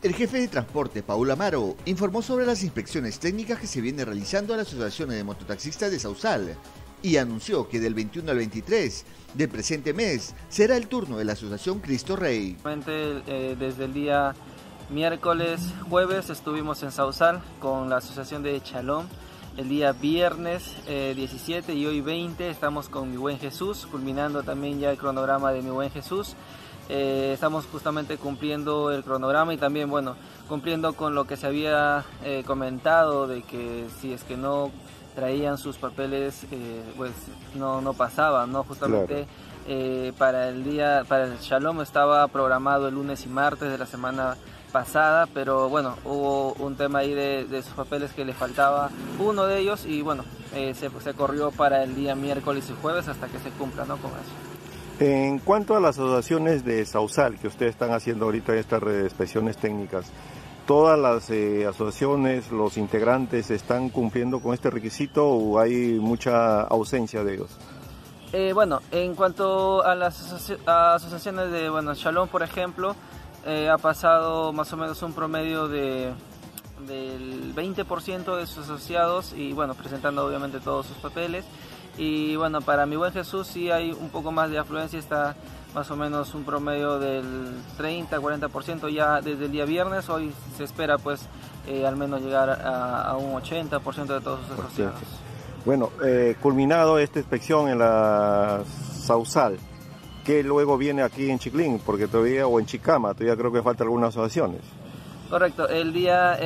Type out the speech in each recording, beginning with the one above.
El jefe de transporte, Paul Amaro, informó sobre las inspecciones técnicas que se viene realizando a las asociaciones de mototaxistas de Sausal y anunció que del 21 al 23 del presente mes será el turno de la asociación Cristo Rey. Desde el día miércoles, jueves estuvimos en Sausal con la asociación de Shalom. El día viernes 17 y hoy 20 estamos con Mi Buen Jesús, culminando también ya el cronograma de Mi Buen Jesús. Estamos justamente cumpliendo el cronograma y también, bueno, cumpliendo con lo que se había comentado de que si es que no traían sus papeles, pues no pasaban, ¿no? Justamente claro. Para el Shalom estaba programado el lunes y martes de la semana pasada, pero bueno, hubo un tema ahí de sus papeles que le faltaba uno de ellos y bueno, se corrió para el día miércoles y jueves hasta que se cumpla, ¿no? Con eso. En cuanto a las asociaciones de Sausal que ustedes están haciendo ahorita estas inspecciones técnicas, ¿todas las asociaciones, los integrantes están cumpliendo con este requisito o hay mucha ausencia de ellos? Bueno, en cuanto a las asociaciones de Shalom, por ejemplo, ha pasado más o menos un promedio del 20% de sus asociados y bueno, presentando obviamente todos sus papeles. Y bueno, para Mi Buen Jesús sí hay un poco más de afluencia, está más o menos un promedio del 30-40% ya desde el día viernes. Hoy se espera pues al menos llegar a un 80% de todos sus asociados. Bueno, culminado esta inspección en la Sausal, ¿qué luego viene aquí en Chiclín? Porque todavía, o en Chicama, todavía creo que faltan algunas asociaciones. Correcto, el día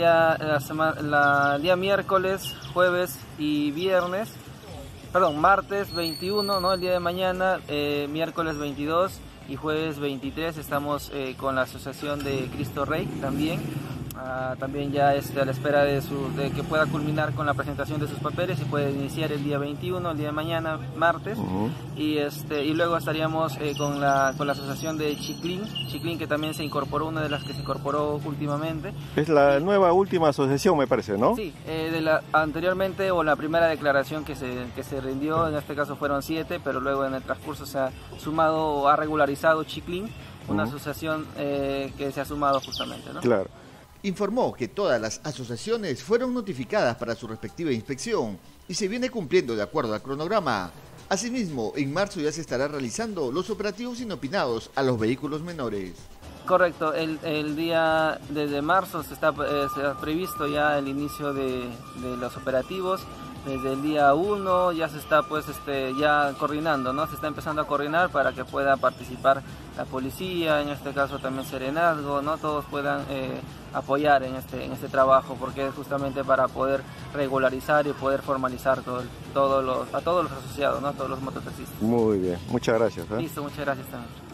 miércoles, jueves y viernes, perdón, martes 21, ¿no? El día de mañana, miércoles 22 y jueves 23 estamos con la asociación de Cristo Rey también. También ya a la espera de que pueda culminar con la presentación de sus papeles y puede iniciar el día 21, el día de mañana, martes. Y luego estaríamos con la asociación de Chiclín, que también se incorporó, una de las que se incorporó últimamente. Es la nueva última asociación, me parece, ¿no? Sí, anteriormente, o la primera declaración que se rindió, en este caso fueron 7, pero luego en el transcurso se ha sumado o ha regularizado Chiclín, una asociación que se ha sumado justamente, ¿no? Claro. Informó que todas las asociaciones fueron notificadas para su respectiva inspección y se viene cumpliendo de acuerdo al cronograma. Asimismo, en marzo ya se estará realizando los operativos inopinados a los vehículos menores. Correcto, el día desde marzo se ha previsto ya el inicio de los operativos. Desde el día 1 ya se está ya coordinando, ¿no? Se está empezando a coordinar para que pueda participar la policía, en este caso también Serenazgo, ¿no? Todos puedan apoyar en este trabajo, porque es justamente para poder regularizar y poder formalizar a todos los asociados, ¿no? Todos los mototaxistas. Muy bien, muchas gracias. Listo, muchas gracias también.